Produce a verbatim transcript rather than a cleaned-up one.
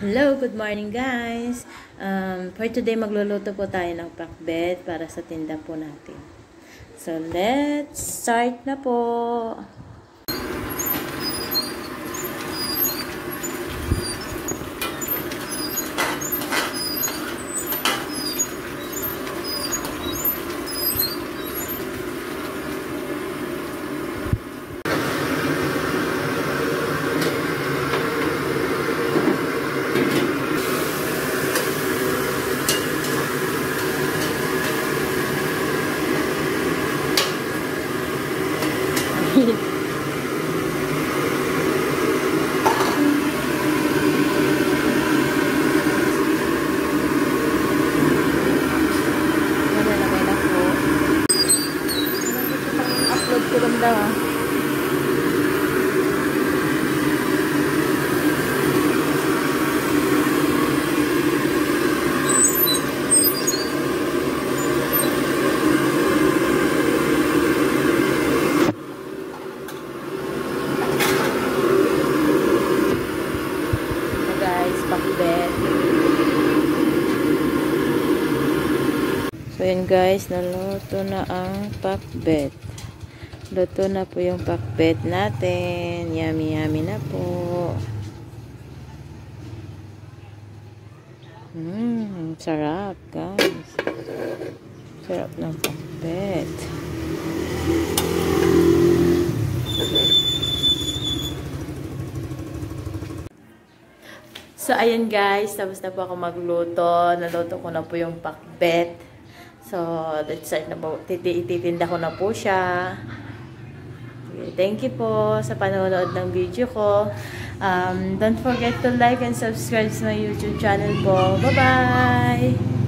Hello, good morning guys. Um, for today, magluluto po tayo ng pinakbet para sa tinda po natin. So, let's start na po. Upload ko lang daw. So, yun guys, naluto na ang pinakbet. Luto na po yung pinakbet natin. Yummy, yummy na po. Mmm, sarap guys. Sarap ng pinakbet. So, ayan guys, tapos na po ako magluto. Naluto ko na po yung pinakbet. So, let's start na po. Ititinda ko na po siya. Okay, thank you po sa panonood ng video ko. Um, don't forget to like and subscribe to my YouTube channel po. Bye-bye!